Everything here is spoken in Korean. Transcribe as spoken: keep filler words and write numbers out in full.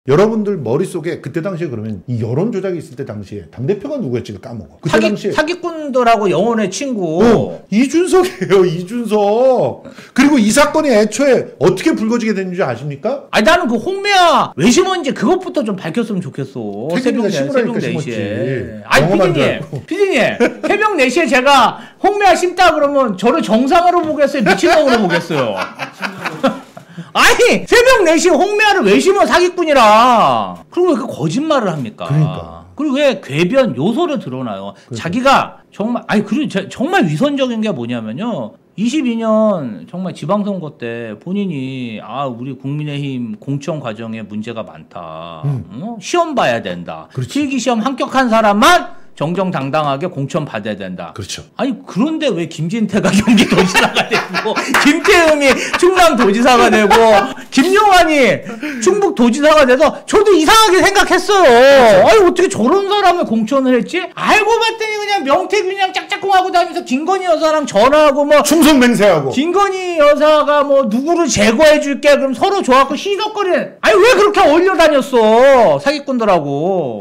여러분들 머릿속에 그때 당시에 그러면 이 여론 조작이 있을 때 당시에 당대표가 누구였지를 까먹어. 그때 사기, 당시에 사기꾼들하고 영혼의 친구. 어, 이준석이에요. 이준석. 그리고 이 사건이 애초에 어떻게 불거지게 됐는지 아십니까? 아니 나는 그 홍매화 왜 심었는지 그것부터 좀 밝혔으면 좋겠어. 새벽, 새벽 네 시에. 아니 피디님, 피디님 새벽 네 시에 제가 홍매화 심다 그러면 저를 정상으로 보겠어요? 미친놈으로 보겠어요? 아니 새벽 네 시에 홍매화를 왜 심어 사기꾼이라. 그리고 왜 그 거짓말을 합니까? 그러니까. 그리고 왜 궤변 요소를 드러나요? 그러니까. 자기가 정말 아니 그리고 제, 정말 위선적인 게 뭐냐면요. 이십이 년 정말 지방선거 때 본인이 아 우리 국민의힘 공천 과정에 문제가 많다. 음. 어? 시험 봐야 된다. 그렇지. 필기시험 합격한 사람만 정정당당하게 공천 받아야 된다. 그렇죠. 아니 그런데 왜 김진태가 경기도지사가 되고 김태흠이 충남도지사가 되고 김용환이 충북도지사가 돼서 저도 이상하게 생각했어요. 그렇죠. 아니 어떻게 저런 사람을 공천을 했지? 알고 봤더니 그냥 명태균이랑 짝짝꿍하고 다니면서 김건희 여사랑 전화하고 뭐 충성 맹세하고 김건희 여사가 뭐 누구를 제거해 줄게 그럼 서로 좋아갖고 시석거리는. 아니 왜 그렇게 어울려 다녔어 사기꾼들하고.